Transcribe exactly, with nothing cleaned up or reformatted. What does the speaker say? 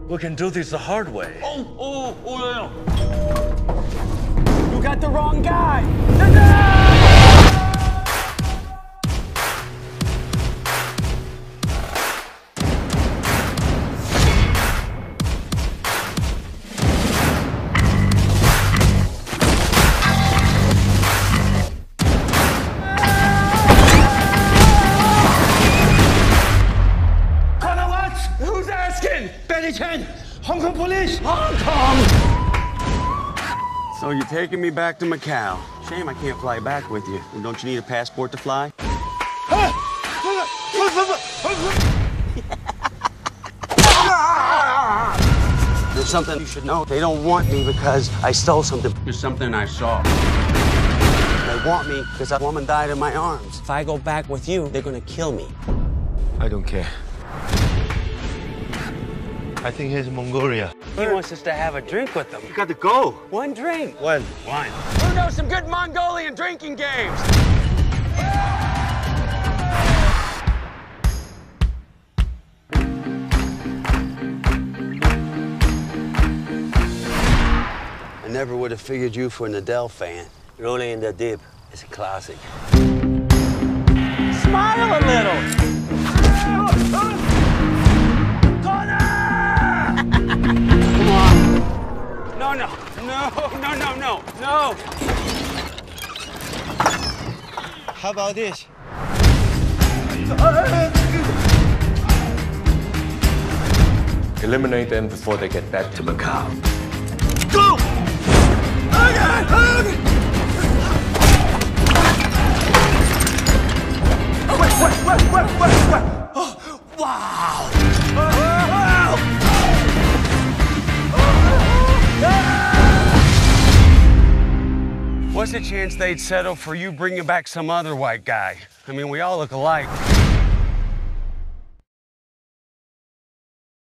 We can do this the hard way. Oh, oh, oh, You got the wrong guy! Who's asking? Benny Chen, Hong Kong police! Hong Kong! So you're taking me back to Macau. Shame I can't fly back with you. Don't you need a passport to fly? There's something you should know. They don't want me because I stole something. There's something I saw. They want me because a woman died in my arms. If I go back with you, they're gonna kill me. I don't care. I think he's in Mongolia. He wants us to have a drink with him. You got to go. One drink. When? One. Who knows some good Mongolian drinking games? I never would have figured you for an Adele fan. Rolling in the Deep is a classic. Smile a little! No, no, no, no, no, no, no. How about this? Eliminate them before they get back to Macau. Go! Okay, okay. Wait, wait, wait, wait, wait, wait. Oh, wow! What's the chance they'd settle for you bringing back some other white guy? I mean, we all look alike.